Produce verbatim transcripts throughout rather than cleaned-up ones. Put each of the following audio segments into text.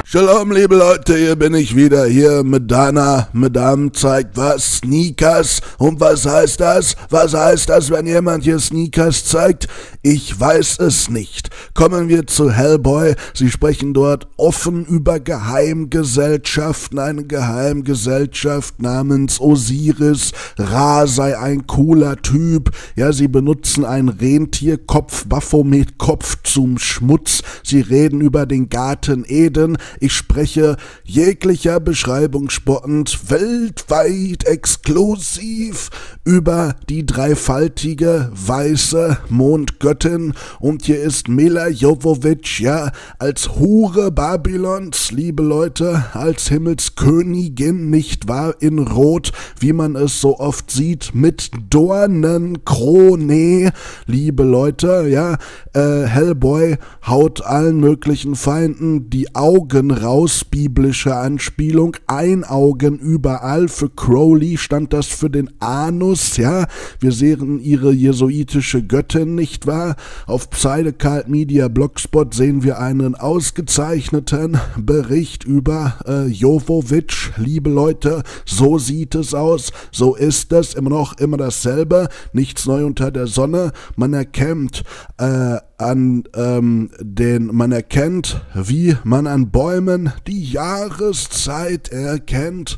Shalom, liebe Leute, hier bin ich wieder, hier Madonna. Madame zeigt was? Sneakers. Und was heißt das? Was heißt das, wenn jemand hier Sneakers zeigt? Ich weiß es nicht. Kommen wir zu Hellboy. Sie sprechen dort offen über Geheimgesellschaften. Eine Geheimgesellschaft namens Osiris. Ra sei ein cooler Typ. Ja, sie benutzen einen Rentierkopf, Baphomet-Kopf zum Schmutz. Sie reden über den Garten Eden. Ich spreche jeglicher Beschreibung spottend, weltweit exklusiv über die dreifaltige weiße Mondgöttin. Und hier ist Milla Jovovich, ja, als Hure Babylons, liebe Leute, als Himmelskönigin, nicht wahr, in Rot, wie man es so oft sieht, mit Dornenkrone, liebe Leute, ja, äh, Hellboy haut allen möglichen Feinden die Augen raus, biblische Anspielung, ein Augen überall. Für Crowley stand das für den Anus, ja. Wir sehen ihre jesuitische Göttin, nicht wahr? Auf Pseudocult Media Blogspot sehen wir einen ausgezeichneten Bericht über äh, Jovovich, liebe Leute. So sieht es aus, so ist es, immer noch immer dasselbe, nichts neu unter der Sonne. Man erkennt äh, an ähm, den, man erkennt, wie man an Bäumen die Jahreszeit erkennt,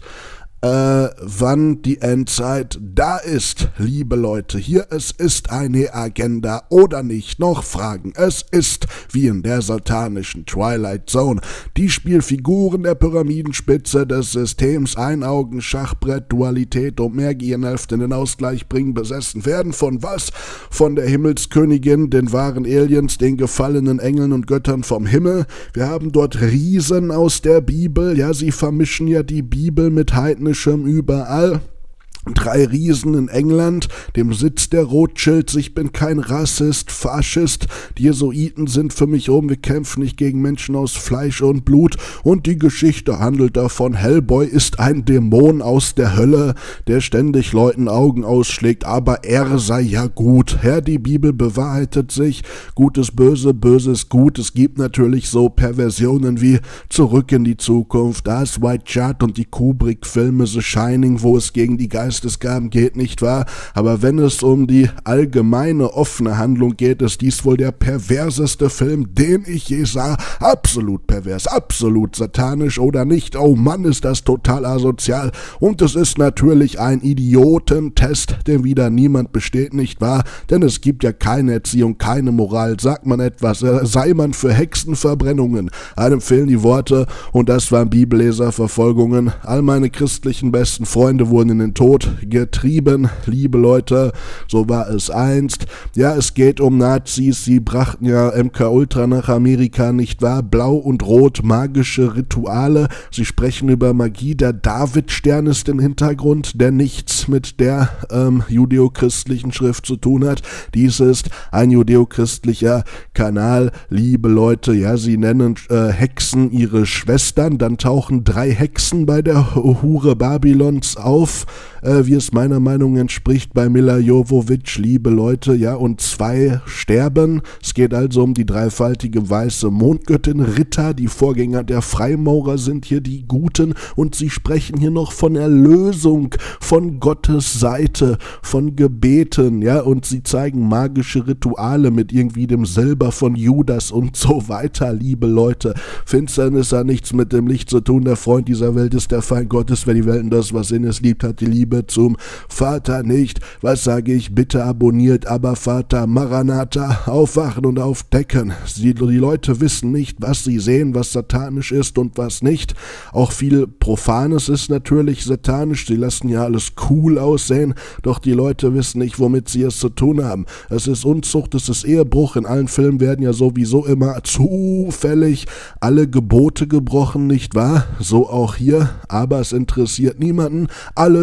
äh, wann die Endzeit da ist, liebe Leute. Hier, es ist eine Agenda oder nicht, noch Fragen. Es ist, wie in der satanischen Twilight Zone, die Spielfiguren der Pyramidenspitze des Systems, Einaugen, Schachbrett, Dualität und mehr Gehirnhälfte in den Ausgleich bringen, besessen werden. Von was? Von der Himmelskönigin, den wahren Aliens, den gefallenen Engeln und Göttern vom Himmel. Wir haben dort Riesen aus der Bibel, ja, sie vermischen ja die Bibel mit heidnischen überall. Drei Riesen in England, dem Sitz der Rothschilds. Ich bin kein Rassist, Faschist. Die Jesuiten sind für mich oben. Wir kämpfen nicht gegen Menschen aus Fleisch und Blut. Und die Geschichte handelt davon, Hellboy ist ein Dämon aus der Hölle, der ständig Leuten Augen ausschlägt. Aber er sei ja gut. Herr, die Bibel bewahrheitet sich. Gut ist böse, böse ist gut. Es gibt natürlich so Perversionen wie Zurück in die Zukunft, Das White Chart und die Kubrick-Filme The Shining, wo es gegen die Geister Geistesgaben geht, nicht wahr? Aber wenn es um die allgemeine offene Handlung geht, ist dies wohl der perverseste Film, den ich je sah. Absolut pervers, absolut satanisch oder nicht. Oh Mann, ist das total asozial. Und es ist natürlich ein Idiotentest, den wieder niemand besteht, nicht wahr? Denn es gibt ja keine Erziehung, keine Moral. Sagt man etwas, äh, sei man für Hexenverbrennungen. Einem fehlen die Worte und das waren Bibelleserverfolgungen. All meine christlichen besten Freunde wurden in den Tod getrieben, liebe Leute, so war es einst. Ja, es geht um Nazis, sie brachten ja M K Ultra nach Amerika, nicht wahr? Blau und Rot, magische Rituale, sie sprechen über Magie, der Davidstern ist im Hintergrund, der nichts mit der ähm, judeo-christlichen Schrift zu tun hat. Dies ist ein judeo-christlicher Kanal, liebe Leute, ja, sie nennen äh, Hexen ihre Schwestern, dann tauchen drei Hexen bei der Hure Babylons auf, äh, wie es meiner Meinung entspricht bei Milla Jovovich, liebe Leute, ja, und zwei sterben. Es geht also um die dreifaltige weiße Mondgöttin. Ritter, die Vorgänger der Freimaurer, sind hier die Guten und sie sprechen hier noch von Erlösung, von Gottes Seite, von Gebeten, ja, und sie zeigen magische Rituale mit irgendwie dem Silber von Judas und so weiter, liebe Leute. Finsternis hat nichts mit dem Licht zu tun, der Freund dieser Welt ist der Feind Gottes, wer die Welt und das, was in es liebt, hat die Liebe zum Vater nicht. Was sage ich? Bitte abonniert, aber Vater, Maranatha, aufwachen und aufdecken. Sie, die Leute wissen nicht, was sie sehen, was satanisch ist und was nicht. Auch viel Profanes ist natürlich satanisch. Sie lassen ja alles cool aussehen, doch die Leute wissen nicht, womit sie es zu tun haben. Es ist Unzucht, es ist Ehebruch. In allen Filmen werden ja sowieso immer zufällig alle Gebote gebrochen, nicht wahr? So auch hier, aber es interessiert niemanden. Alle sehen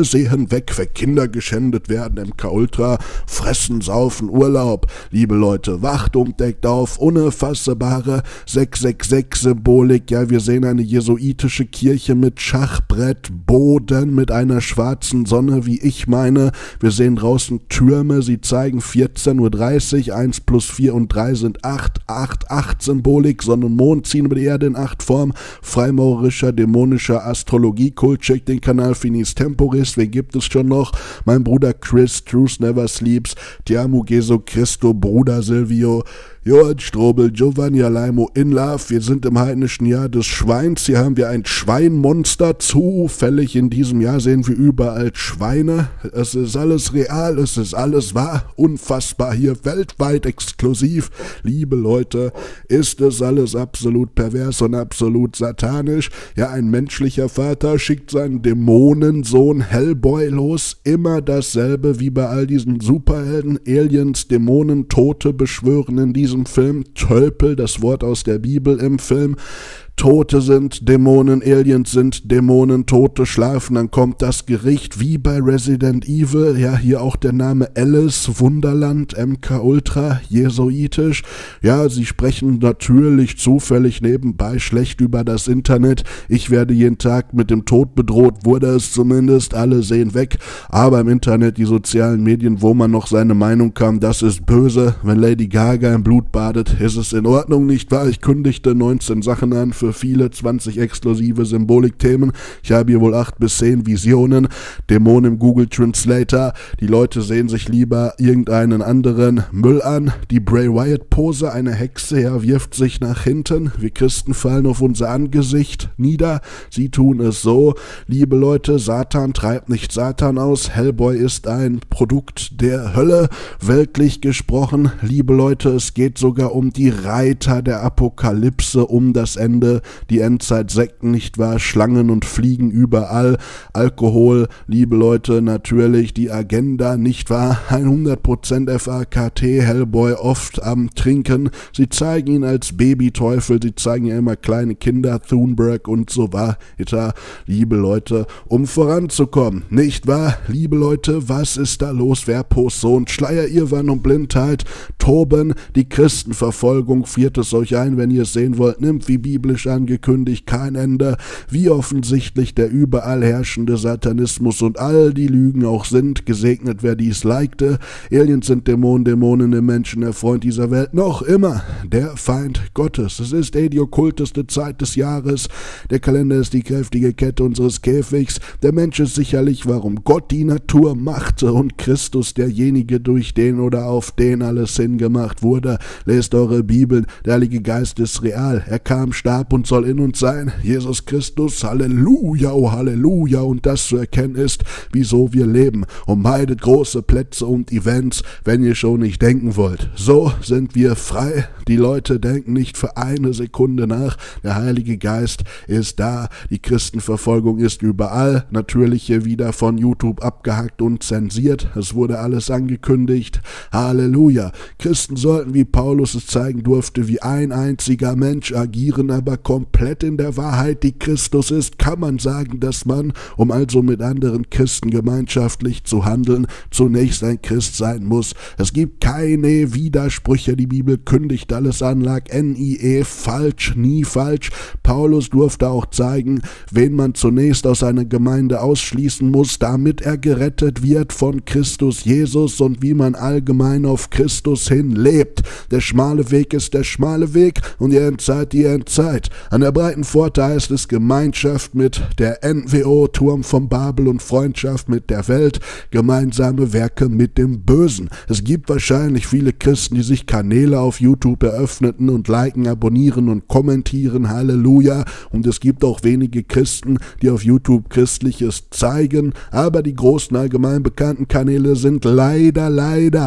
Leben weg, wenn Kinder geschändet werden, M K Ultra, fressen, saufen, Urlaub. Liebe Leute, wacht und deckt auf, unerfassbare sechs sechs sechs-Symbolik. Ja, wir sehen eine jesuitische Kirche mit Schachbrett, Boden, mit einer schwarzen Sonne, wie ich meine. Wir sehen draußen Türme, sie zeigen vierzehn Uhr dreißig, eins plus vier und drei sind acht, acht, acht Symbolik, Sonne und Mond ziehen über die Erde in acht Form, freimaurerischer, dämonischer Astrologie-Kult, check den Kanal Finis Temporis, wen gibt es schon noch? Mein Bruder Chris, Truth Never Sleeps, Tiamu Geso Christo, Bruder Silvio, Johann Strobel, Giovanni Alaimo, In Love, wir sind im heidnischen Jahr des Schweins, hier haben wir ein Schweinmonster, zufällig in diesem Jahr sehen wir überall Schweine, es ist alles real, es ist alles wahr, unfassbar, hier weltweit exklusiv, liebe Leute, ist es alles absolut pervers und absolut satanisch, ja, ein menschlicher Vater schickt seinen Dämonensohn Hellboy los, immer dasselbe wie bei all diesen Superhelden, Aliens, Dämonen, Tote beschwören in diesem Film, Tölpel, das Wort aus der Bibel im Film, Tote sind Dämonen, Aliens sind Dämonen, Tote schlafen, dann kommt das Gericht, wie bei Resident Evil, ja, hier auch der Name Alice, Wunderland, M K Ultra, jesuitisch, ja, sie sprechen natürlich zufällig nebenbei schlecht über das Internet, ich werde jeden Tag mit dem Tod bedroht, wurde es zumindest, alle sehen weg, aber im Internet, die sozialen Medien, wo man noch seine Meinung kam, das ist böse, wenn Lady Gaga im Blut badet, ist es in Ordnung, nicht wahr? Ich kündigte neunzehn Sachen an für viele, zwanzig exklusive Symbolikthemen. Ich habe hier wohl acht bis zehn Visionen. Dämonen im Google Translator. Die Leute sehen sich lieber irgendeinen anderen Müll an. Die Bray Wyatt Pose, eine Hexe, ja, wirft sich nach hinten. Wir Christen fallen auf unser Angesicht nieder. Sie tun es so. Liebe Leute, Satan treibt nicht Satan aus. Hellboy ist ein Produkt der Hölle, weltlich gesprochen. Liebe Leute, es geht sogar um die Reiter der Apokalypse, um das Ende, die Endzeitsekten, nicht wahr, Schlangen und Fliegen überall, Alkohol, liebe Leute, natürlich die Agenda, nicht wahr, hundert Prozent F A K T, Hellboy oft am Trinken, sie zeigen ihn als Babyteufel, sie zeigen ja immer kleine Kinder, Thunberg und so weiter, liebe Leute, um voranzukommen, nicht wahr, liebe Leute, was ist da los, wer post so und Schleier, Irrwarnung und Blindheit, toben, die Christenverfolgung, friert es euch ein, wenn ihr es sehen wollt, nimmt wie biblisch angekündigt kein Ende, wie offensichtlich der überall herrschende Satanismus und all die Lügen auch sind, gesegnet wer dies likte, Aliens sind Dämonen, Dämonen im Menschen, der Freund dieser Welt, noch immer der Feind Gottes. Es ist eh die okkulteste Zeit des Jahres, der Kalender ist die kräftige Kette unseres Käfigs, der Mensch ist sicherlich, warum Gott die Natur machte und Christus derjenige, durch den oder auf den alles hingemacht wurde. Lest eure Bibeln, der Heilige Geist ist real, er kam, starb und soll in uns sein, Jesus Christus, Halleluja, oh Halleluja, und das zu erkennen ist, wieso wir leben, und meidet große Plätze und Events, wenn ihr schon nicht denken wollt. So sind wir frei, die Leute denken nicht für eine Sekunde nach, der Heilige Geist ist da, die Christenverfolgung ist überall, natürlich hier wieder von YouTube abgehackt und zensiert, es wurde alles angekündigt, Halleluja, Christen sollten, wie Paulus es zeigen durfte, wie ein einziger Mensch agieren, aber komplett in der Wahrheit, die Christus ist, kann man sagen, dass man, um also mit anderen Christen gemeinschaftlich zu handeln, zunächst ein Christ sein muss. Es gibt keine Widersprüche, die Bibel kündigt alles an, lag N I E, falsch, nie falsch. Paulus durfte auch zeigen, wen man zunächst aus einer Gemeinde ausschließen muss, damit er gerettet wird von Christus Jesus und wie man allgemein auf Christus hin lebt. Der schmale Weg ist der schmale Weg und die Endzeit die Endzeit. An der breiten Pforte heißt es Gemeinschaft mit der N W O, Turm von Babel und Freundschaft mit der Welt, gemeinsame Werke mit dem Bösen. Es gibt wahrscheinlich viele Christen, die sich Kanäle auf YouTube eröffneten und liken, abonnieren und kommentieren, Halleluja. Und es gibt auch wenige Christen, die auf YouTube Christliches zeigen, aber die großen allgemein bekannten Kanäle sind leider, leider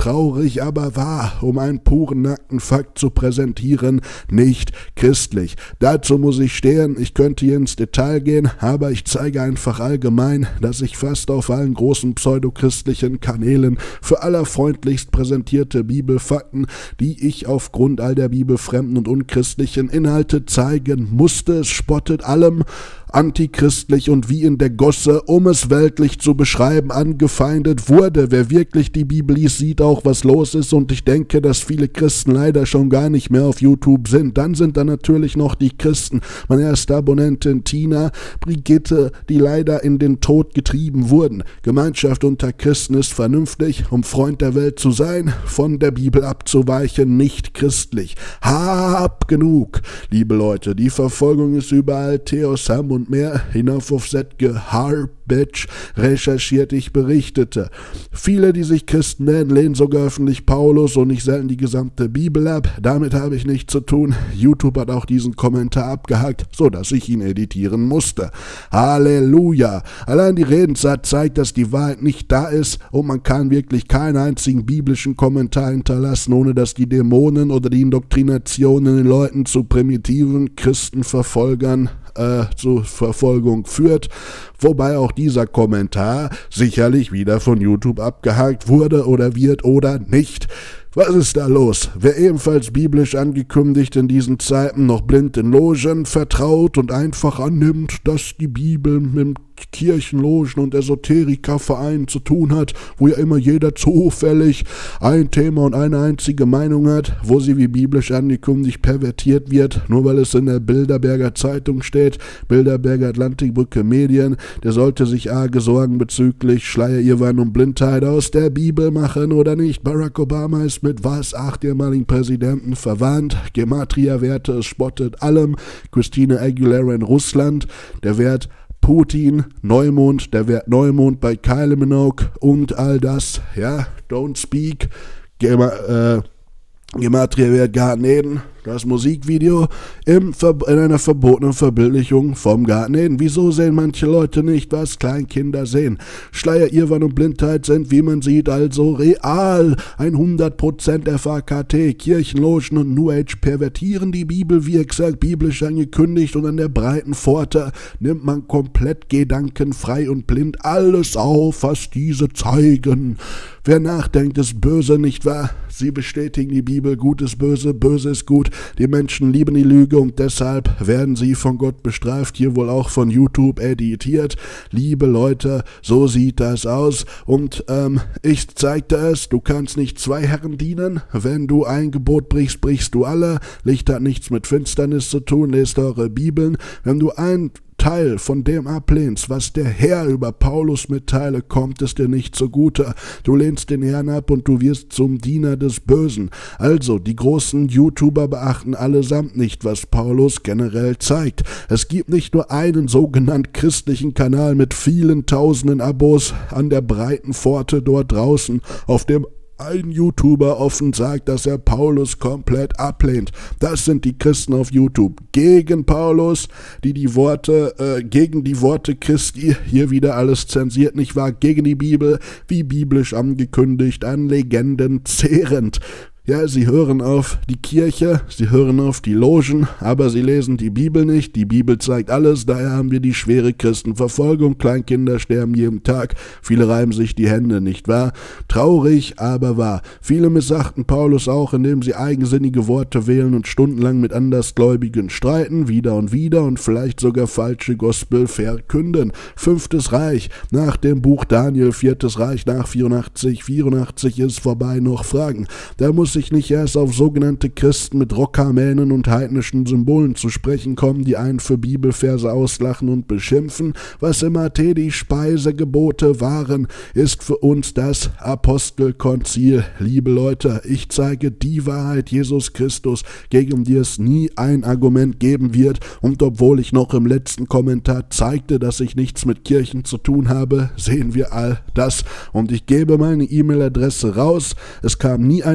traurig, aber wahr, um einen puren nackten Fakt zu präsentieren, nicht christlich. Dazu muss ich stehen, ich könnte hier ins Detail gehen, aber ich zeige einfach allgemein, dass ich fast auf allen großen pseudochristlichen Kanälen für allerfreundlichst präsentierte Bibelfakten, die ich aufgrund all der bibelfremden und unchristlichen Inhalte zeigen musste. Es spottet allem antichristlich und wie in der Gosse, um es weltlich zu beschreiben, angefeindet wurde. Wer wirklich die Bibel liest, sieht auch, was los ist, und ich denke, dass viele Christen leider schon gar nicht mehr auf YouTube sind. Dann sind da natürlich noch die Christen. Meine erste Abonnentin Tina, Brigitte, die leider in den Tod getrieben wurden. Gemeinschaft unter Christen ist vernünftig, um Freund der Welt zu sein, von der Bibel abzuweichen, nicht christlich. Hab genug, liebe Leute, die Verfolgung ist überall. Theo, Sam und mehr, hinauf auf Setge Harbitch, recherchiert, ich berichtete. Viele, die sich Christen nennen, lehnen sogar öffentlich Paulus und nicht selten die gesamte Bibel ab. Damit habe ich nichts zu tun. YouTube hat auch diesen Kommentar abgehakt, so dass ich ihn editieren musste. Halleluja! Allein die Redensart zeigt, dass die Wahrheit nicht da ist, und man kann wirklich keinen einzigen biblischen Kommentar hinterlassen, ohne dass die Dämonen oder die Indoktrination in den Leuten zu primitiven Christenverfolgern Äh, zur Verfolgung führt, wobei auch dieser Kommentar sicherlich wieder von YouTube abgehakt wurde oder wird oder nicht. Was ist da los? Wer ebenfalls biblisch angekündigt in diesen Zeiten noch blind in Logen vertraut und einfach annimmt, dass die Bibel mit Kirchenlogen und Esoterikervereinen zu tun hat, wo ja immer jeder zufällig ein Thema und eine einzige Meinung hat, wo sie wie biblisch angekündigt pervertiert wird, nur weil es in der Bilderberger Zeitung steht, Bilderberger Atlantikbrücke Medien, der sollte sich arge Sorgen bezüglich Schleierirrwarnung und Blindheit aus der Bibel machen oder nicht. Barack Obama ist mit was acht ehemaligen Präsidenten verwandt, Gematria-Werte, es spottet allem, Christina Aguilera in Russland, der Wert Putin, Neumond, der Wert Neumond bei Kylie Minogue und all das, ja, don't speak, Gema, äh, Gematria-Wert Garten Eden, das Musikvideo im Ver in einer verbotenen Verbildlichung vom Garten Eden. Wieso sehen manche Leute nicht, was Kleinkinder sehen? Schleier, Irrwarn und Blindheit sind, wie man sieht, also real. hundert Prozent F A K T, Kirchenlogen und New Age pervertieren die Bibel, wie exakt biblisch angekündigt, und an der breiten Pforte nimmt man komplett gedankenfrei und blind alles auf, was diese zeigen. Wer nachdenkt, ist böse, nicht wahr? Sie bestätigen die Bibel, gut ist böse, böse ist gut. Die Menschen lieben die Lüge und deshalb werden sie von Gott bestraft, hier wohl auch von YouTube editiert. Liebe Leute, so sieht das aus, und ähm, ich zeigte es, du kannst nicht zwei Herren dienen. Wenn du ein Gebot brichst, brichst du alle. Licht hat nichts mit Finsternis zu tun, lest eure Bibeln. Wenn du ein Teil von dem ablehnst, was der Herr über Paulus mitteile, kommt es dir nicht zugute. Du lehnst den Herrn ab und du wirst zum Diener des Bösen. Also, die großen YouTuber beachten allesamt nicht, was Paulus generell zeigt. Es gibt nicht nur einen sogenannten christlichen Kanal mit vielen tausenden Abos an der breiten Pforte dort draußen, auf dem ein YouTuber offen sagt, dass er Paulus komplett ablehnt. Das sind die Christen auf YouTube. Gegen Paulus, die die Worte, äh, gegen die Worte Christi, hier wieder alles zensiert, nicht wahr? Gegen die Bibel, wie biblisch angekündigt, an Legenden zehrend. Ja, sie hören auf die Kirche, sie hören auf die Logen, aber sie lesen die Bibel nicht. Die Bibel zeigt alles, daher haben wir die schwere Christenverfolgung. Kleinkinder sterben jeden Tag, viele reiben sich die Hände, nicht wahr? Traurig, aber wahr. Viele missachten Paulus auch, indem sie eigensinnige Worte wählen und stundenlang mit Andersgläubigen streiten, wieder und wieder, und vielleicht sogar falsche Gospel verkünden. Fünftes Reich, nach dem Buch Daniel, viertes Reich nach vierundachtzig, vierundachtzig ist vorbei, noch Fragen. Da muss sich nicht erst auf sogenannte Christen mit Rockharmänen und heidnischen Symbolen zu sprechen kommen, die einen für Bibelverse auslachen und beschimpfen. Was im A T die Speisegebote waren, ist für uns das Apostelkonzil. Liebe Leute, ich zeige die Wahrheit Jesus Christus, gegen die es nie ein Argument geben wird, und obwohl ich noch im letzten Kommentar zeigte, dass ich nichts mit Kirchen zu tun habe, sehen wir all das, und ich gebe meine E-Mail-Adresse raus. Es kam nie ein Argument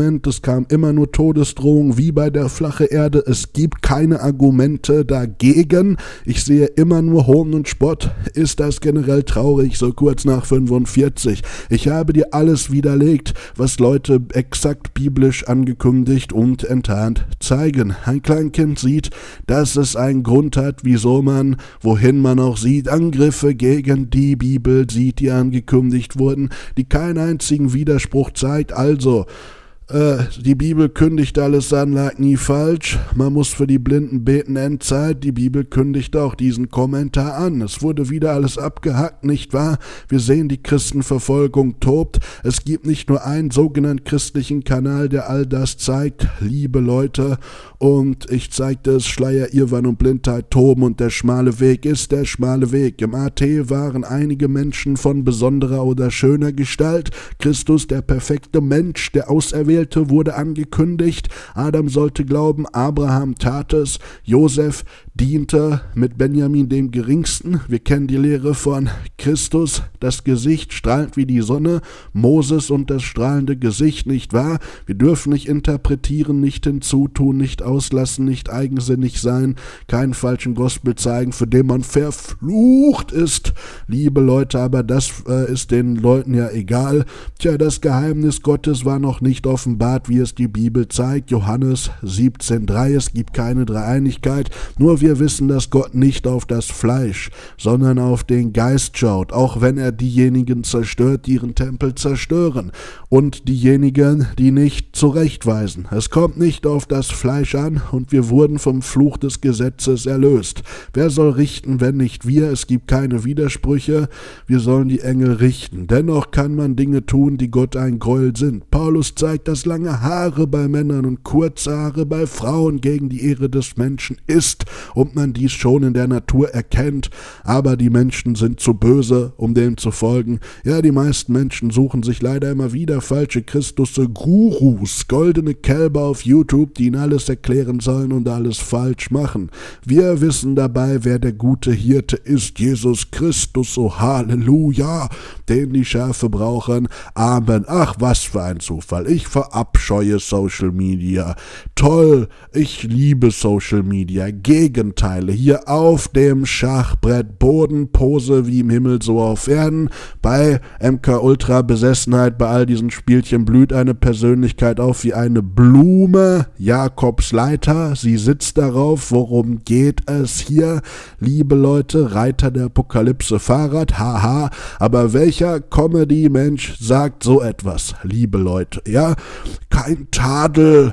Argument, es kam immer nur Todesdrohung wie bei der flache Erde, es gibt keine Argumente dagegen, ich sehe immer nur Hohn und Spott. Ist das generell traurig, so kurz nach fünfundvierzig? Ich habe dir alles widerlegt, was Leute exakt biblisch angekündigt und enttarnt zeigen. Ein Kleinkind sieht, dass es einen Grund hat, wieso man, wohin man auch sieht, Angriffe gegen die Bibel sieht, die angekündigt wurden, die keinen einzigen Widerspruch zeigt. Also, Äh, die Bibel kündigt alles an, lag nie falsch. Man muss für die Blinden beten, Endzeit. Die Bibel kündigt auch diesen Kommentar an. Es wurde wieder alles abgehackt, nicht wahr? Wir sehen, die Christenverfolgung tobt. Es gibt nicht nur einen sogenannten christlichen Kanal, der all das zeigt, liebe Leute. Und ich zeigte es, Schleier, Irrwarn und Blindheit toben und der schmale Weg ist der schmale Weg. Im A T waren einige Menschen von besonderer oder schöner Gestalt. Christus, der perfekte Mensch, der Auserwählte, wurde angekündigt. Adam sollte glauben, Abraham tat es, Josef diente mit Benjamin dem Geringsten. Wir kennen die Lehre von Christus, das Gesicht strahlt wie die Sonne, Moses und das strahlende Gesicht, nicht wahr? Wir dürfen nicht interpretieren, nicht hinzutun, nicht auslassen, nicht eigensinnig sein, keinen falschen Gospel zeigen, für den man verflucht ist. Liebe Leute, aber das äh, ist den Leuten ja egal. Tja, das Geheimnis Gottes war noch nicht offenbart, wie es die Bibel zeigt. Johannes siebzehn drei, es gibt keine Dreieinigkeit, nur wir Wir wissen, dass Gott nicht auf das Fleisch, sondern auf den Geist schaut, auch wenn er diejenigen zerstört, die ihren Tempel zerstören und diejenigen, die nicht zurechtweisen. Es kommt nicht auf das Fleisch an und wir wurden vom Fluch des Gesetzes erlöst. Wer soll richten, wenn nicht wir? Es gibt keine Widersprüche. Wir sollen die Engel richten. Dennoch kann man Dinge tun, die Gott ein Gräuel sind. Paulus zeigt, dass lange Haare bei Männern und kurze Haare bei Frauen gegen die Ehre des Menschen ist und man dies schon in der Natur erkennt, aber die Menschen sind zu böse, um dem zu folgen. Ja, die meisten Menschen suchen sich leider immer wieder falsche Christus-Gurus, goldene Kälber auf YouTube, die ihnen alles erklären sollen und alles falsch machen. Wir wissen dabei, wer der gute Hirte ist, Jesus Christus, oh Halleluja, den die Schafe brauchen. Amen. Ach, was für ein Zufall. Ich verabscheue Social Media. Toll, ich liebe Social Media. Gegen Teile hier auf dem Schachbrett, Bodenpose wie im Himmel, so auf Erden. Bei M K Ultra Besessenheit, bei all diesen Spielchen blüht eine Persönlichkeit auf wie eine Blume. Jakobsleiter, sie sitzt darauf. Worum geht es hier? Liebe Leute, Reiter der Apokalypse Fahrrad, haha. Aber welcher Comedy-Mensch sagt so etwas? Liebe Leute, ja? Kein Tadel,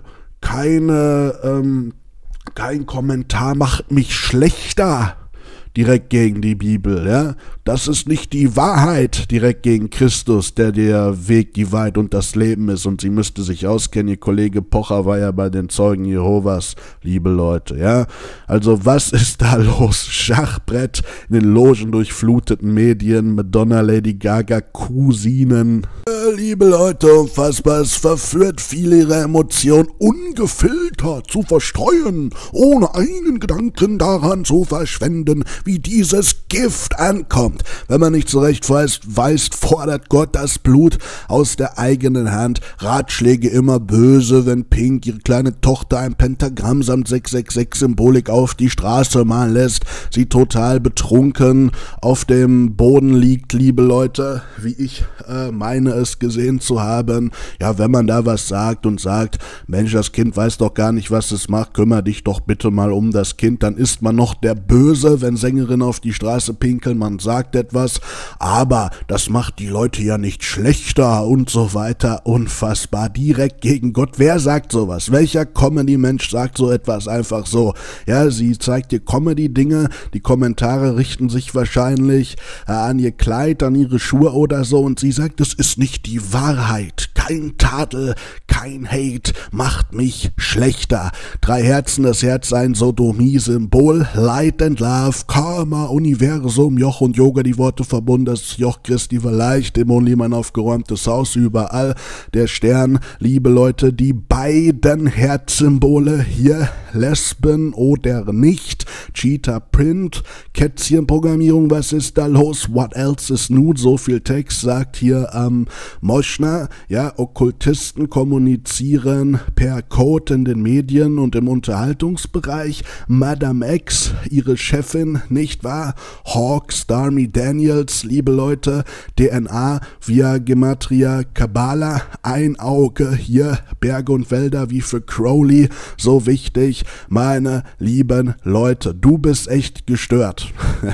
keine, ähm, kein Kommentar macht mich schlechter direkt gegen die Bibel, ja. Das ist nicht die Wahrheit direkt gegen Christus, der der Weg, die Wahrheit und das Leben ist. Und sie müsste sich auskennen. Ihr Kollege Pocher war ja bei den Zeugen Jehovas, liebe Leute, ja. Also was ist da los? Schachbrett in den Logen durchfluteten Medien, Madonna, Lady Gaga, Cousinen. Äh, liebe Leute, unfassbar, es verführt viele ihre Emotionen ungefiltert zu verstreuen, ohne einen Gedanken daran zu verschwenden, wie dieses Gift ankommt. Wenn man nicht zurecht weiß, weist, fordert Gott das Blut aus der eigenen Hand. Ratschläge immer böse, wenn Pink ihre kleine Tochter ein Pentagramm samt sechs sechs sechs-Symbolik auf die Straße malen lässt, sie total betrunken auf dem Boden liegt, liebe Leute, wie ich äh, meine es gesehen zu haben. Ja, wenn man da was sagt und sagt, Mensch, das Kind weiß doch gar nicht, was es macht, kümmere dich doch bitte mal um das Kind, dann ist man noch der Böse, wenn Sängerin auf die Straße pinkeln, man sagt etwas, aber das macht die Leute ja nicht schlechter und so weiter. Unfassbar, direkt gegen Gott. Wer sagt sowas? Welcher Comedy-Mensch sagt so etwas einfach so? Ja, sie zeigt dir Comedy-Dinge, die Kommentare richten sich wahrscheinlich äh, an ihr Kleid, an ihre Schuhe oder so und sie sagt, es ist nicht die Wahrheit. Kein Tadel, kein Hate macht mich schlechter. Drei Herzen, das Herz ein Sodomie-Symbol, Light and Love, Karma, Universum, Joch und Yoga, die Worte verbunden, das Joch Christi war leicht, Dämonen ein aufgeräumtes Haus, überall der Stern, liebe Leute, die beiden Herzsymbole hier, Lesben oder nicht, Cheetah Print, Kätzchenprogrammierung, was ist da los, what else is new, so viel Text sagt hier ähm, Moschner, ja, Okkultisten, Kommunisten, kommunizieren per Code in den Medien und im Unterhaltungsbereich. Madame X, ihre Chefin, nicht wahr? Hawk, Stormy Daniels, liebe Leute, D N A via Gematria Kabbalah, ein Auge hier, Berge und Wälder wie für Crowley, so wichtig, meine lieben Leute, du bist echt gestört.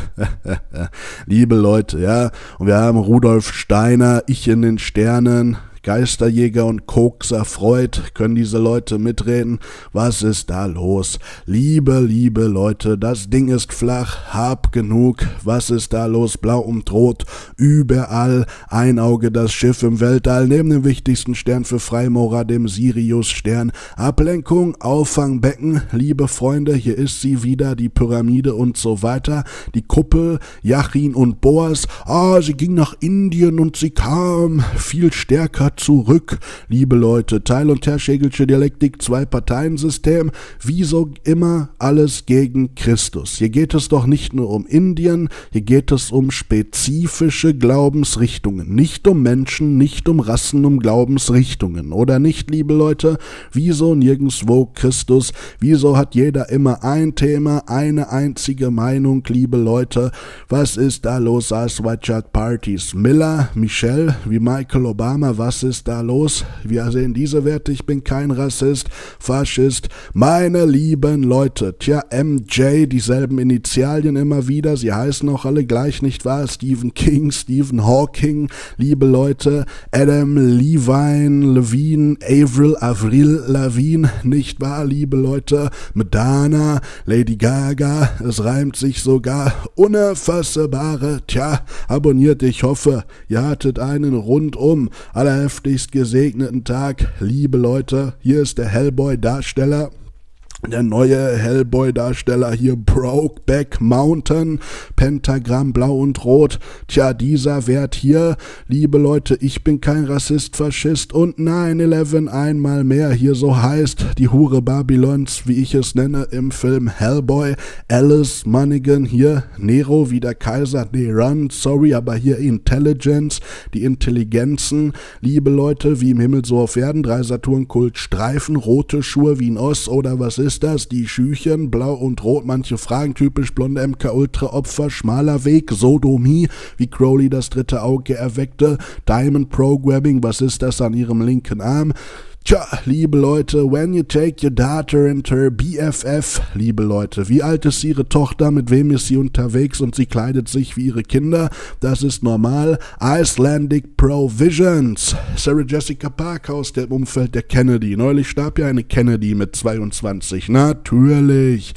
Liebe Leute, ja, und wir haben Rudolf Steiner, Ich in den Sternen, Geisterjäger und Kokser Freud, können diese Leute mitreden? Was ist da los? Liebe, liebe Leute, das Ding ist flach, hab genug. Was ist da los? Blau und Rot, überall. Ein Auge, das Schiff im Weltall, neben dem wichtigsten Stern für Freimaurer, dem Sirius-Stern. Ablenkung, Auffangbecken, liebe Freunde, hier ist sie wieder, die Pyramide und so weiter. Die Kuppel, Jachin und Boas. Ah, sie ging nach Indien und sie kam viel stärker zurück, liebe Leute. Teil- und Herr-Schegelsche Dialektik, Zwei-Parteien-System, wie so immer alles gegen Christus. Hier geht es doch nicht nur um Indien, hier geht es um spezifische Glaubensrichtungen. Nicht um Menschen, nicht um Rassen, um Glaubensrichtungen. Oder nicht, liebe Leute? Wieso nirgendwo Christus? Wieso hat jeder immer ein Thema, eine einzige Meinung, liebe Leute? Was ist da los als White Chat Parties? Miller, Michelle, wie Michael Obama, was ist da los? Wir sehen diese Werte, ich bin kein Rassist, Faschist, meine lieben Leute. Tja, M J, dieselben Initialien immer wieder, sie heißen auch alle gleich, nicht wahr? Stephen King, Stephen Hawking, liebe Leute, Adam Levine, Levine, Avril, Avril Lavigne, nicht wahr, liebe Leute? Madonna, Lady Gaga, es reimt sich sogar, unerfassbare, tja, abonniert, ich hoffe, ihr hattet einen rundum allerheftigst gesegneten Tag, liebe Leute. Hier ist der Hellboy-Darsteller, der neue Hellboy-Darsteller hier, Brokeback Mountain, Pentagramm blau und rot. Tja, dieser Wert hier, liebe Leute, ich bin kein Rassist, Faschist und nine eleven einmal mehr hier so heißt die Hure Babylons, wie ich es nenne im Film Hellboy. Alice Monaghan hier, Nero wie der Kaiser, nee, Run, sorry, aber hier Intelligence, die Intelligenzen, liebe Leute, wie im Himmel so auf Erden, drei Saturn-Kult Streifen, rote Schuhe wie in Ost oder was ist das? Die Schüchen, blau und rot, manche fragen, typisch blonde M K-Ultra-Opfer, schmaler Weg, Sodomie, wie Crowley das dritte Auge erweckte, Diamond Programming, was ist das an ihrem linken Arm? Tja, liebe Leute, when you take your daughter and her B F F, liebe Leute, wie alt ist ihre Tochter, mit wem ist sie unterwegs und sie kleidet sich wie ihre Kinder, das ist normal. Icelandic Provisions, Sarah Jessica Parker aus dem Umfeld der Kennedy, neulich starb ja eine Kennedy mit zweiundzwanzig, natürlich,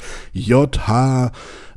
J H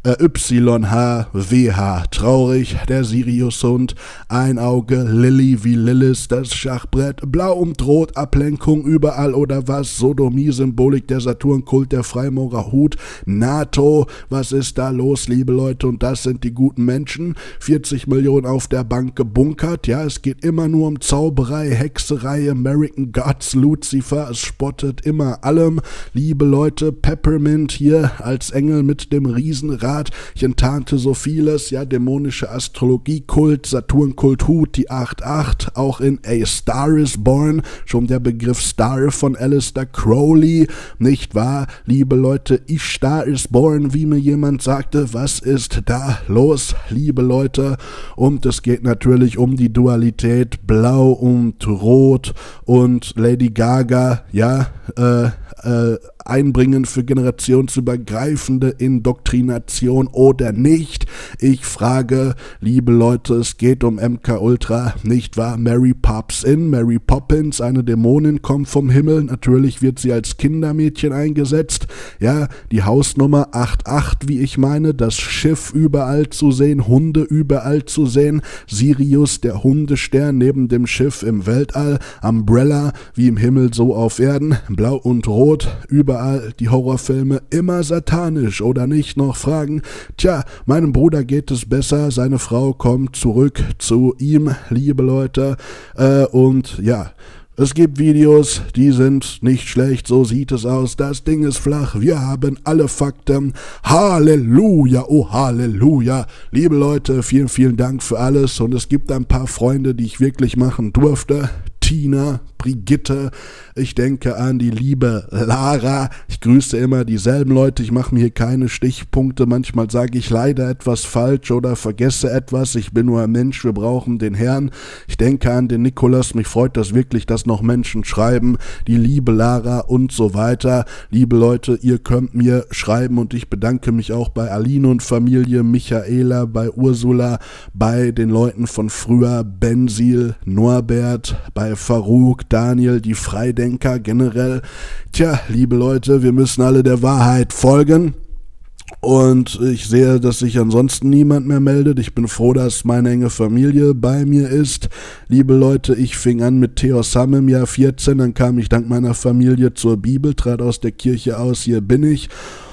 Y H W H, traurig, der Siriushund, ein Auge, Lilly wie Lilith, das Schachbrett, blau und rot, Ablenkung überall oder was, Sodomie, Symbolik, der Saturnkult, der Freimaurer Hut, NATO, was ist da los, liebe Leute, und das sind die guten Menschen, vierzig Millionen auf der Bank gebunkert, ja, es geht immer nur um Zauberei, Hexerei, American Gods, Lucifer, es spottet immer allem, liebe Leute, Peppermint hier als Engel mit dem Riesenrad, ich enttarnte so vieles, ja, dämonische Astrologiekult, Saturnkult Hut, die acht acht, auch in A Star is Born, schon der Begriff Star von Alistair Crowley, nicht wahr, liebe Leute, Ishtar is Born, wie mir jemand sagte, was ist da los, liebe Leute, und es geht natürlich um die Dualität, blau und rot und Lady Gaga, ja, äh, äh, einbringen für generationsübergreifende Indoktrination oder nicht. Ich frage, liebe Leute, es geht um M K Ultra, nicht wahr? Mary Pops in, Mary Poppins, eine Dämonin kommt vom Himmel, natürlich wird sie als Kindermädchen eingesetzt, ja, die Hausnummer acht acht, wie ich meine, das Schiff überall zu sehen, Hunde überall zu sehen, Sirius, der Hundestern neben dem Schiff im Weltall, Umbrella, wie im Himmel so auf Erden, blau und rot, überall die Horrorfilme, immer satanisch oder nicht, noch fragen, tja, meinem Bruder geht es besser, seine Frau kommt zurück zu ihm, liebe Leute, äh, und ja, es gibt Videos, die sind nicht schlecht, so sieht es aus, das Ding ist flach, wir haben alle Fakten, Halleluja, oh Halleluja, liebe Leute, vielen, vielen Dank für alles und es gibt ein paar Freunde, die ich wirklich machen durfte, Tina, Brigitte, ich denke an die liebe Lara, ich grüße immer dieselben Leute, ich mache mir hier keine Stichpunkte, manchmal sage ich leider etwas falsch oder vergesse etwas, ich bin nur ein Mensch, wir brauchen den Herrn. Ich denke an den Nikolas, mich freut das wirklich, dass noch Menschen schreiben, die liebe Lara und so weiter. Liebe Leute, ihr könnt mir schreiben und ich bedanke mich auch bei Aline und Familie, Michaela, bei Ursula, bei den Leuten von früher, Bensil, Norbert, bei Farouk, Daniel, die Freidenker generell. Tja, liebe Leute, wir müssen alle der Wahrheit folgen. Und ich sehe, dass sich ansonsten niemand mehr meldet. Ich bin froh, dass meine enge Familie bei mir ist. Liebe Leute, ich fing an mit Theos Sam im Jahr vierzehn, dann kam ich dank meiner Familie zur Bibel, trat aus der Kirche aus, hier bin ich.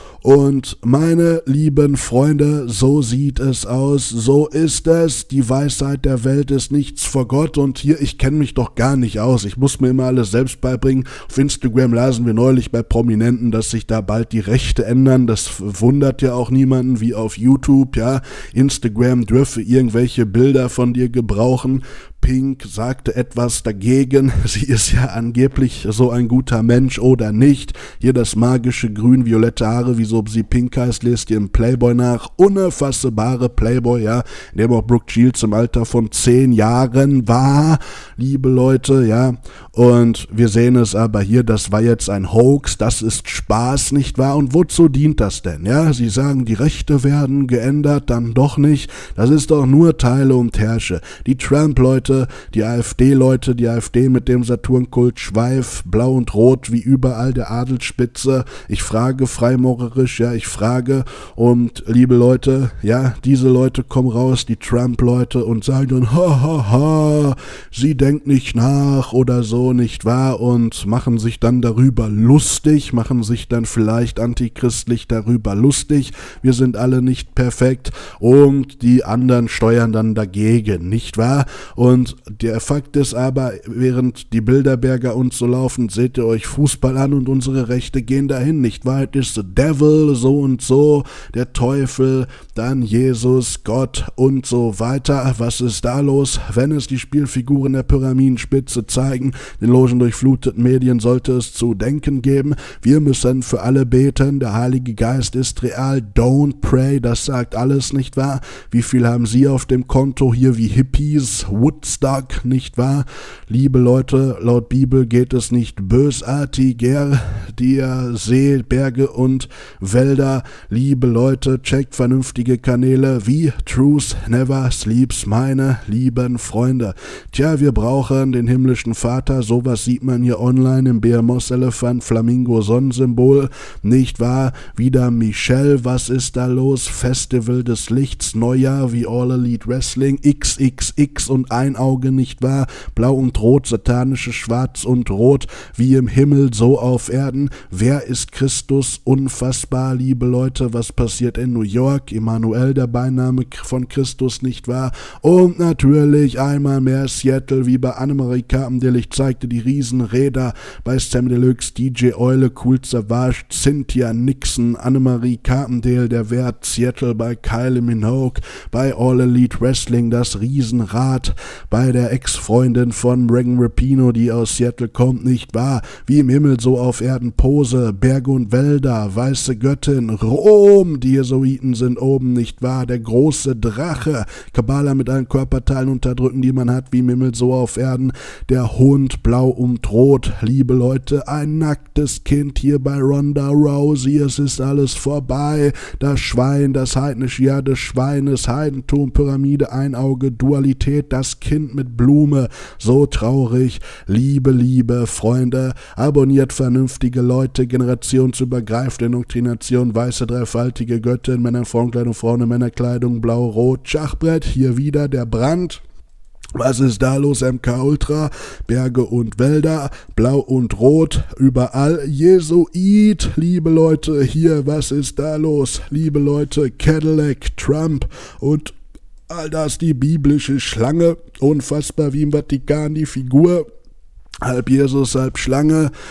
Und meine lieben Freunde, so sieht es aus, so ist es, die Weisheit der Welt ist nichts vor Gott und hier, ich kenne mich doch gar nicht aus, ich muss mir immer alles selbst beibringen. Auf Instagram lasen wir neulich bei Prominenten, dass sich da bald die Rechte ändern, das wundert ja auch niemanden, wie auf YouTube, ja, Instagram dürfe irgendwelche Bilder von dir gebrauchen. Pink sagte etwas dagegen, sie ist ja angeblich so ein guter Mensch oder nicht. Hier das magische grün-violette Haare, wieso sie Pink heißt, lest ihr im Playboy nach. Unerfassbare Playboy, ja, in dem auch Brooke Shields im Alter von zehn Jahren war, liebe Leute, ja. Und wir sehen es aber hier, das war jetzt ein Hoax, das ist Spaß, nicht wahr? Und wozu dient das denn, ja? Sie sagen, die Rechte werden geändert, dann doch nicht. Das ist doch nur Teile und Herrsche. Die Trump-Leute, die AfD-Leute, die AfD mit dem Saturnkult Schweif, blau und rot, wie überall der Adelsspitze. Ich frage freimaurerisch, ja, ich frage und liebe Leute, ja, diese Leute kommen raus, die Trump-Leute und sagen dann, ha, ha, ha, sie denkt nicht nach oder so, nicht wahr? Und machen sich dann darüber lustig, machen sich dann vielleicht antichristlich darüber lustig. Wir sind alle nicht perfekt und die anderen steuern dann dagegen, nicht wahr? Und der Fakt ist aber, während die Bilderberger uns so laufen, seht ihr euch Fußball an und unsere Rechte gehen dahin, nicht wahr? It is the devil, so und so, der Teufel, dann Jesus, Gott und so weiter. Was ist da los? Wenn es die Spielfiguren der Pyramidenspitze zeigen, den logendurchfluteten Medien sollte es zu denken geben. Wir müssen für alle beten, der Heilige Geist ist real, don't pray, das sagt alles, nicht wahr? Wie viel haben Sie auf dem Konto hier wie Hippies, Woodstock, nicht wahr? Liebe Leute, laut Bibel geht es nicht bösartiger, dir See, Berge und Wälder. Liebe Leute, checkt vernünftige Kanäle wie Truth Never Sleeps, meine lieben Freunde. Tja, wir brauchen den himmlischen Vater, sowas sieht man hier online im Behemoth-Elefant, Flamingo-Sonnensymbol, nicht wahr? Wieder Michelle, was ist da los? Festival des Lichts, Neujahr wie All Elite Wrestling, X X X und ein Auge, nicht wahr? Blau und Rot, satanische Schwarz und Rot, wie im Himmel, so auf Erden. Wer ist Christus? Unfassbar, liebe Leute, was passiert in New York? Immanuel, der Beiname von Christus, nicht wahr? Und natürlich einmal mehr Seattle, wie bei Annemarie Carpendale. Ich zeigte die Riesenräder bei Sam Deluxe, D J Eule, Cool Savage, Cynthia Nixon, Annemarie Carpendale, der Wert, Seattle bei Kylie Minogue, bei All Elite Wrestling, das Riesenrad, bei der Ex-Freundin von Regan Rapino, die aus Seattle kommt, nicht wahr? Wie im Himmel, so auf Erden, Pose, Berge und Wälder, weiße Göttin, Rom, die Jesuiten sind oben, nicht wahr? Der große Drache, Kabbala mit allen Körperteilen unterdrücken, die man hat, wie im Himmel, so auf Erden, der Hund, blau und rot, liebe Leute, ein nacktes Kind hier bei Ronda Rousey, es ist alles vorbei, das Schwein, das heidnische Jahr des Schweines, Heidentum, Pyramide, Einauge, Dualität, das Kind mit Blume, so traurig, liebe, liebe Freunde, abonniert vernünftige Leute, generationsübergreifende Indoktrination, weiße dreifaltige Göttin, Männer in Frauenkleidung, Frauen in Männerkleidung, blau-rot, Schachbrett, hier wieder der Brand. Was ist da los? M K Ultra, Berge und Wälder, blau und rot, überall Jesuit, liebe Leute, hier, was ist da los? Liebe Leute, Cadillac, Trump und all das, die biblische Schlange, unfassbar wie im Vatikan die Figur, halb Jesus, halb Schlange.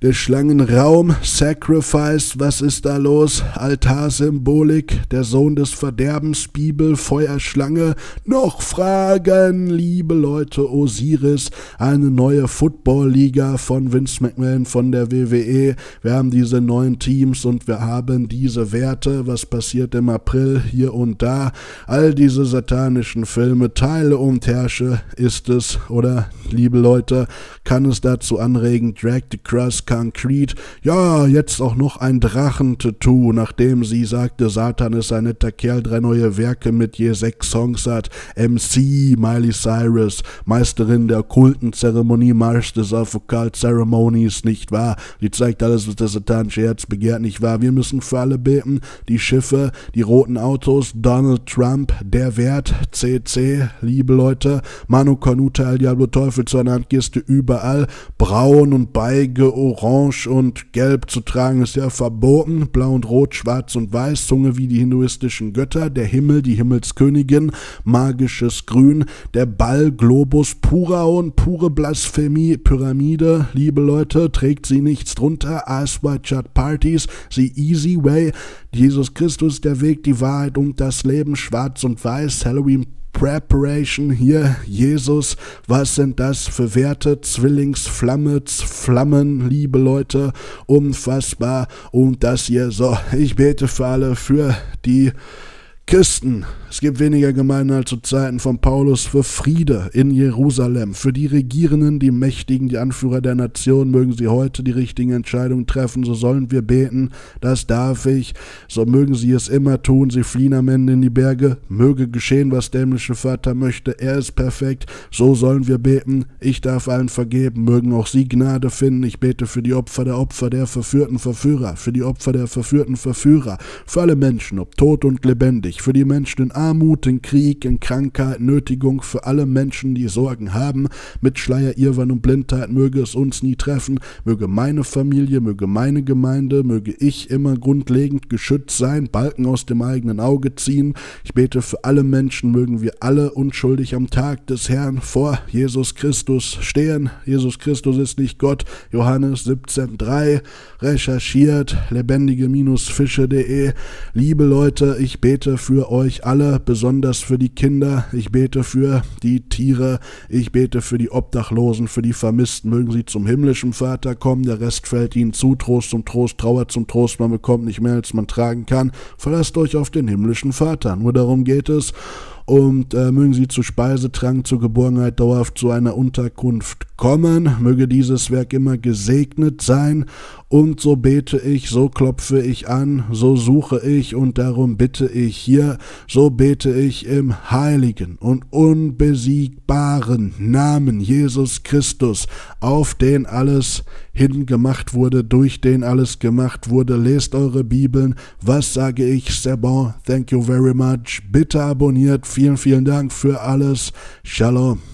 Der Schlangenraum, Sacrifice, was ist da los? Altarsymbolik, der Sohn des Verderbens, Bibel, Feuerschlange. Noch Fragen, liebe Leute, Osiris, eine neue Football-Liga von Vince McMahon von der W W E. Wir haben diese neuen Teams und wir haben diese Werte. Was passiert im April hier und da? All diese satanischen Filme, Teile und Herrsche, ist es, oder, liebe Leute, kann es dazu anregen, Drag the Cross Concrete, ja, jetzt auch noch ein Drachen-Tattoo, nachdem sie sagte, Satan ist ein netter Kerl, drei neue Werke mit je sechs Songs hat, M C, Miley Cyrus, Meisterin der okkulten Zeremonie, Masters of Occult Ceremonies, nicht wahr? Die zeigt alles, was das satanische Herz begehrt, nicht wahr? Wir müssen für alle beten, die Schiffe, die roten Autos, Donald Trump, der Wert, C C, liebe Leute, Manu Cornuta, El Diablo, Teufel zur Handkiste, überall, braun und beige, orange und gelb zu tragen ist ja verboten, blau und rot, schwarz und weiß, Zunge wie die hinduistischen Götter, der Himmel, die Himmelskönigin, magisches Grün, der Ball, Globus, purer und pure Blasphemie, Pyramide, liebe Leute, trägt sie nichts drunter, Ice White Shut Parties, The Easy Way, Jesus Christus, der Weg, die Wahrheit und das Leben, schwarz und weiß, Halloween Preparation, hier, Jesus, was sind das für Werte, Zwillingsflamme, Flammen, liebe Leute, unfassbar, und das hier, so, ich bete für alle, für die Christen. Es gibt weniger Gemeinden als zu Zeiten von Paulus, für Friede in Jerusalem, für die Regierenden, die Mächtigen, die Anführer der Nation, mögen sie heute die richtigen Entscheidungen treffen, so sollen wir beten, das darf ich, so mögen sie es immer tun, sie fliehen am Ende in die Berge, möge geschehen, was der himmlische Vater möchte, er ist perfekt, so sollen wir beten, ich darf allen vergeben, mögen auch sie Gnade finden, ich bete für die Opfer der Opfer der verführten Verführer, für die Opfer der verführten Verführer, für alle Menschen, ob tot und lebendig, für die Menschen in Armut, in Krieg, in Krankheit, Nötigung, für alle Menschen, die Sorgen haben, mit Schleier, Irrwarn und Blindheit, möge es uns nie treffen, möge meine Familie, möge meine Gemeinde, möge ich immer grundlegend geschützt sein, Balken aus dem eigenen Auge ziehen. Ich bete für alle Menschen, mögen wir alle unschuldig am Tag des Herrn vor Jesus Christus stehen. Jesus Christus ist nicht Gott. Johannes siebzehn drei, recherchiert, lebendige-fische punkt de. Liebe Leute, ich bete für euch alle, besonders für die Kinder, ich bete für die Tiere, ich bete für die Obdachlosen, für die Vermissten, mögen sie zum himmlischen Vater kommen, der Rest fällt ihnen zu, Trost zum Trost, Trauer zum Trost, man bekommt nicht mehr, als man tragen kann, verlasst euch auf den himmlischen Vater, nur darum geht es. Und äh, mögen sie zu Speisetrank, zur Geborgenheit dauerhaft zu einer Unterkunft kommen, möge dieses Werk immer gesegnet sein, und so bete ich, so klopfe ich an, so suche ich und darum bitte ich hier, so bete ich im heiligen und unbesiegbaren Namen Jesus Christus, auf den alles hingemacht wurde, durch den alles gemacht wurde. Lest eure Bibeln, was sage ich, c'est bon, thank you very much, bitte abonniert, vielen, vielen Dank für alles, Shalom.